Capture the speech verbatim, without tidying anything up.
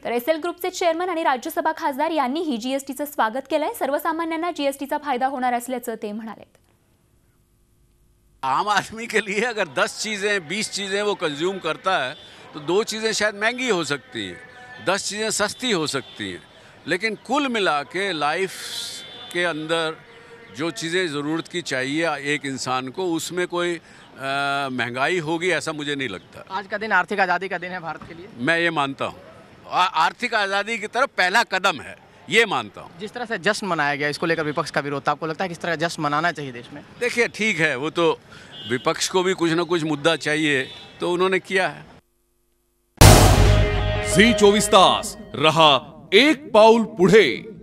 तर एसएल ग्रुपचे चेअरमन आणि राज्यसभा खासदार यांनीही जीएसटीचं स्वागत केलंय। सर्वसामान्यांना जीएसटीचा फायदा होणार असल्याचं ते म्हणाले। आम आदमी के लिए अगर दस चीज़ें बीस चीज़ें वो कंज्यूम करता है तो दो चीज़ें शायद महंगी हो सकती हैं, दस चीज़ें सस्ती हो सकती हैं, लेकिन कुल मिला के लाइफ के अंदर जो चीज़ें ज़रूरत की चाहिए एक इंसान को, उसमें कोई महंगाई होगी ऐसा मुझे नहीं लगता। आज का दिन आर्थिक आज़ादी का दिन है भारत के लिए, मैं ये मानता हूँ। आर्थिक आज़ादी की तरफ पहला कदम है, ये मानता हूँ। जिस तरह से जश्न मनाया गया, इसको लेकर विपक्ष का विरोध, आपको लगता है किस तरह जश्न मनाना चाहिए देश में? देखिए ठीक है, वो तो विपक्ष को भी कुछ ना कुछ मुद्दा चाहिए तो उन्होंने किया है। झी चोवीस तास रहा एक पाऊल पुढे।